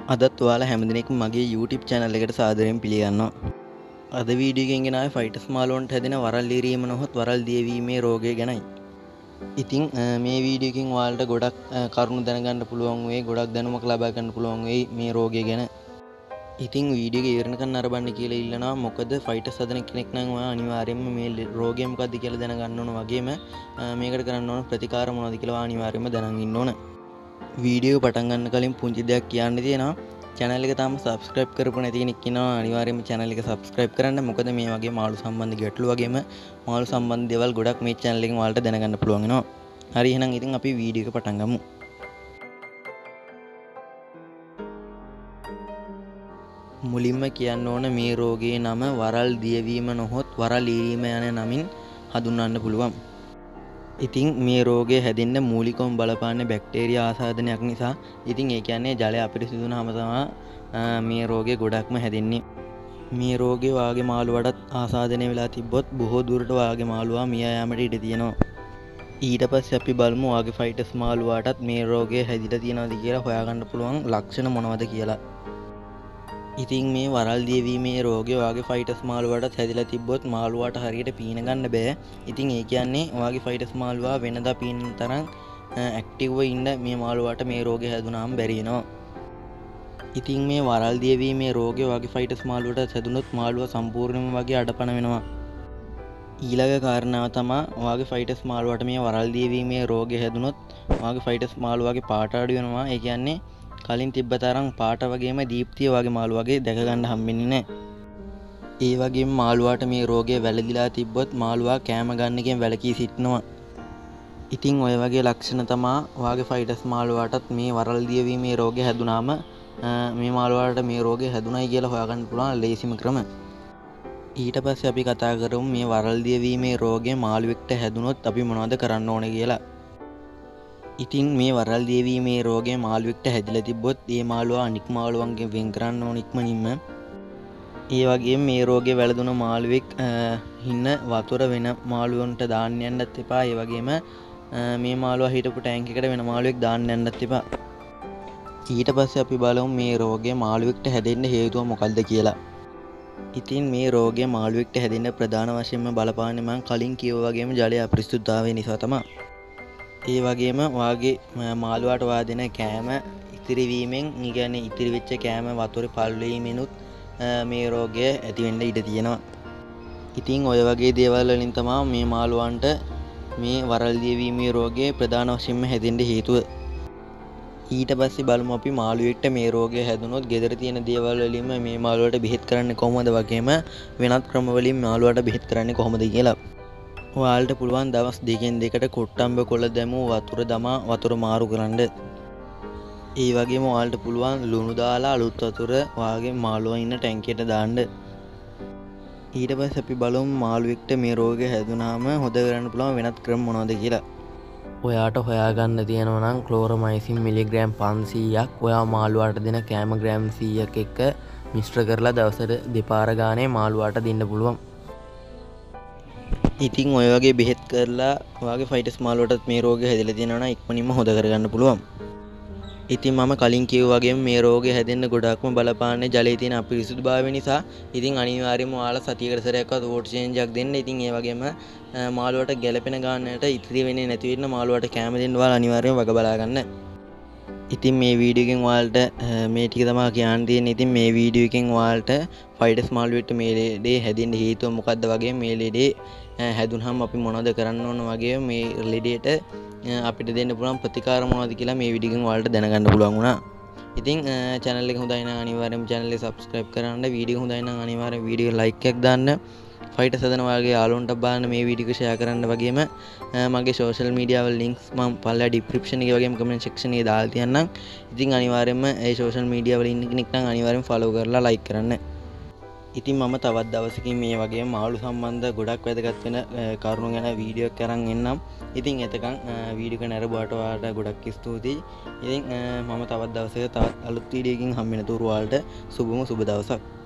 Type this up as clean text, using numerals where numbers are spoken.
අදත් ඔයාලා හැමදෙනෙක්ම මගේ YouTube channel එකට සාදරයෙන් පිළිගන්නවා. අද වීඩියෝ එකෙන් ගෙන ආවේ ෆයිටර්ස් මාළුවන්ට හැදෙන වරල් ඉරීම නොහොත් වරල් දියවීමේ රෝගය ගැනයි. ඉතින් මේ වීඩියෝ එකෙන් ඔයාලට ගොඩක් කරුණු දැනගන්න පුළුවන් වෙයි, ගොඩක් දැනුමක් ලබා ගන්න පුළුවන් වෙයි මේ රෝගය ගැන. ඉතින් වීඩියෝ එක ඉවරනකන් නරඹන්න කියලා ඉල්ලනවා. මොකද ෆයිටර්ස් හදන කෙනෙක් නම් ඔයා අනිවාර්යයෙන්ම මේ රෝගය මොකක්ද කියලා දැනගන්න ඕන වගේම මේකට කරන්න ඕන ප්‍රතිකාර මොනවද කියලා අනිවාර්යයෙන්ම දැනගන්න ඉන්න ඕන. වීඩියෝ පටන් ගන්න කලින් පුංචි දෙයක් කියන්න තියෙනවා. channel එක තාම subscribe කරපු නැති කෙනෙක් ඉන්නවා අනිවාර්යයෙන්ම channel එක subscribe කරන්න. මොකද මේ වගේ මාළු සම්බන්ධ ගැටලු වගේම මාළු සම්බන්ධ දේවල් ගොඩක් මේ channel එකෙන් ඔයාලට දැනගන්න පුළුවන් වෙනවා. හරි එහෙනම් ඉතින් අපි වීඩියෝ එක පටන් ගමු. මුලින්ම කියන්න ඕන මේ රෝගයේ නම වරල් දියවීම නොහොත් වරල් ඉරීම යන නමින් හඳුන්වන්න පුළුවන්. ඉතින් මේ රෝගය හැදෙන්න මූලිකවම බලපාන්නේ බැක්ටීරියා ආසාදනයක් නිසා. ඉතින් ඒ කියන්නේ ජලය අපිරිසිදු වුණාම තමයි මේ රෝගය ගොඩක්ම හැදෙන්නේ. මේ රෝගය වාගේ මාළුවටත් ආසාදනය වෙලා තිබ්බොත් බොහෝ දුරට වාගේ මාළුවා මිය යාමට ඉඩ තියෙනවා. ඊට පස්සේ අපි බලමු වාගේ ෆයිටර්ස් මාළුවාටත් මේ රෝගය හැදිලා තියෙනවද කියලා හොයාගන්න පුළුවන් ලක්ෂණ මොනවද කියලා. ඉතින් මේ වරල් දියවීමේ රෝගය වාගේ ෆයිටර්ස් මාළුවාටත් හැදිලා තිබ්බොත් මාළුවාට හරියට පීන ගන්න බෑ. ඉතින් ඒ කියන්නේ වාගේ ෆයිටර්ස් මාළුවා වෙනදා පීනන තරම් ඇක්ටිව්ව ඉන්න මේ මාළුවාට මේ රෝගය හැදුනාම බැරි වෙනවා. ඉතින් මේ වරල් දියවීමේ රෝගය වාගේ ෆයිටර්ස් මාළුවාට හැදුනොත් මාළුවා සම්පූර්ණයෙන්ම වගේ අඩපණ වෙනවා. ඊළඟ කාරණාව තමයි වාගේ ෆයිටර්ස් මාළුවාට මේ වරල් දියවීමේ රෝගය හැදුනොත් වාගේ ෆයිටර්ස් මාළුවාගේ පාට අඩු වෙනවා. ඒ කියන්නේ කලින් තිබ්බ තරම් පාට වගේම දීප්තිය වගේ මාළු වගේ දැක ගන්න හම්බෙන්නේ නැහැ. ඒ වගේම මාළුවාට මේ රෝගය වැළඳිලා තිබ්බොත් මාළුවා කෑම ගන්න එකෙන් වැළකී සිටිනවා. ඉතින් ඔය වගේ ලක්ෂණ තමයි වාගේ ෆයිටර්ස් මාළුවාටත් මේ වරල් දියවීමේ රෝගය හැදුනාම මේ මාළුවාට මේ රෝගය හැදුණයි කියලා හොයාගන්න පුළුවන් ලේසිම ක්‍රම. ඊට පස්සේ අපි කතා කරමු මේ වරල් දියවීමේ රෝගය මාළුවෙක්ට හැදුනොත් අපි මොනවද කරන්න ඕනේ කියලා. ඉතින් මේ වරල් දියවීමේ රෝගය මාළුවෙක්ට හැදිලා තිබ්බොත් ඒ මාළුවා අනික් මාළුවන්ගෙන් වෙන් කරන්න ඕන ඉක්මනින්ම. ඒ වගේම මේ රෝගය වැළඳුන මාළුවෙක් ඉන්න වතුර වෙන මාළුවන්ට දාන්න යන්නත් එපා. ඒ වගේම මේ මාළුවා හිටපු ටැංක් එකට වෙන මාළුවෙක් දාන්න යන්නත් එපා. ඊට පස්සේ අපි බලමු මේ රෝගය මාළුවෙක්ට හැදෙන්න හේතුව මොකක්ද කියලා. ඉතින් මේ රෝගය මාළුවෙක්ට හැදෙන්න ප්‍රධාන වශයෙන්ම බලපාන්නේ මම කලින් කිව්වා වගේම ජලයේ අපිරිසුදුතාවය නිසා තමයි. ඒ වගේම වාගේ මාළුවාට වාදෙන කෑම ඉතිරි වීමෙන්, ඒ කියන්නේ ඉතිරි වෙච්ච කෑම වතුරේ පල් වීමෙනුත් මේ රෝගය ඇති වෙන්න ඉඩ තියෙනවා. ඉතින් ඔය වගේ දේවල් වලින් තමයි මේ මාළුවන්ට මේ වරල් දියවීමේ රෝගය ප්‍රධාන වශයෙන්ම හැදෙන්න හේතුව. ඊට පස්සේ බලමු අපි මාළුවෙක්ට මේ රෝගය හැදුනොත් ගෙදර තියෙන දේවල් වලින්ම මේ මාළුවට බෙහෙත් කරන්නේ කොහොමද වගේම වෙනත් ක්‍රම වලින් මාළුවට බෙහෙත් කරන්නේ කොහොමද කියලා. ඔයාලට පුළුවන් දවස් දෙකෙන් දෙකට කොට්ටම්බ කොළ දැමූ වතුර දමා වතුර මාරු කරන්න. ඒ වගේම ඔයාලට පුළුවන් ලුණු දාලා අලුත් වතුර ඔයාගේ මාළුවා ඉන්න ටැංකියට දාන්න. ඊට පස්සේ අපි බලමු මාළුවෙක්ට මේ රෝගය හැදුනාම හොද කරන්න පුළුවන් වෙනත් ක්‍රම මොනවද කියලා. ඔයාට හොයාගන්න තියෙනවා නම් ක්ලෝරමයිසින් මිලිග්‍රෑම් 500ක් ඔයා මාළුවාට දෙන කෑම ග්‍රෑම් 100ක් එක්ක මිශ්‍ර කරලා දවසට දෙපාර ගානේ මාළුවාට දෙන්න පුළුවන්. ඉතින් ඔය වගේ බෙහෙත් කරලා ඔයාගේ ෆයිටර්ස් මාළුවටත් මේ රෝගය හැදිලා තියෙනවා නම් ඉක්මනින්ම හොද කරගන්න පුළුවන්. ඉතින් මම කලින් කිව්වා වගේම මේ රෝගය හැදෙන්න ගොඩක්ම බලපාන්නේ ජලයේ තියෙන අපිරිසුදුභාවය නිසා. ඉතින් අනිවාර්යයෙන්ම ඔයාලා සතියකට සැරයක්වත් වෝටර් චේන්ජ් එකක් දෙන්න. ඉතින් ඒ වගේම මාළුවට ගැළපෙන ගානකට ඉතිරි වෙන්නේ නැති වෙන්න මාළුවට කැම දෙන්න ඔයාලා අනිවාර්යයෙන්ම වග බලා ගන්න. ඉතින් මේ වීඩියෝ එකෙන් ඔයාලට මේ ටික තමයි කියන්න තියෙන්නේ. ඉතින් මේ වීඩියෝ එකෙන් ඔයාලට ෆයිටර්ස් මාළුවෙක්ට මේ ලෙඩේ හැදෙන්න හේතුව මොකක්ද වගේ මේ ලෙඩේ හැදුනහම අපි මොනවද කරන්න ඕන වගේ මේ ලෙඩේට අපිට දෙන්න පුළුවන් ප්‍රතිකාර මොනවද කියලා මේ වීඩියෝ එකෙන් ඔයාලට දැනගන්න පුළුවන් වුණා. ඉතින් channel එක හොඳයි නම් අනිවාර්යයෙන්ම channel එක subscribe කරන්න. වීඩියෝ හොඳයි නම් අනිවාර්යයෙන් වීඩියෝ like එකක් දාන්න. ෆයිටර්ස් හදන ඔයාගේ යාළුවන්ට බලන්න මේ වීඩියෝ එක share කරන්න වගේම මගේ social media වල links මම පල්ලා description එකේ වගේම comment section එකේ දාලා තියන්නම්. ඉතින් අනිවාර්යයෙන්ම ඒ social media වල ඉන්න කෙනෙක් නම් අනිවාර්යයෙන් follow කරලා like කරන්න. ඉතින් මම තවත් දවසකින් මේ වගේ මාළු සම්බන්ධ ගොඩක් වැදගත් වෙන කරුණු ගැන වීඩියෝ එකක් අරන් එන්නම්. ඉතින් එතකන් වීඩියෝ එක නරඹුවාට ඔයාලට ගොඩක් ස්තුතියි. ඉතින් මම තවත් දවසක තවත් අලුත් වීඩියෝ එකකින් හම්බ වෙන තුරු ඔයාලට සුබ දවසක්.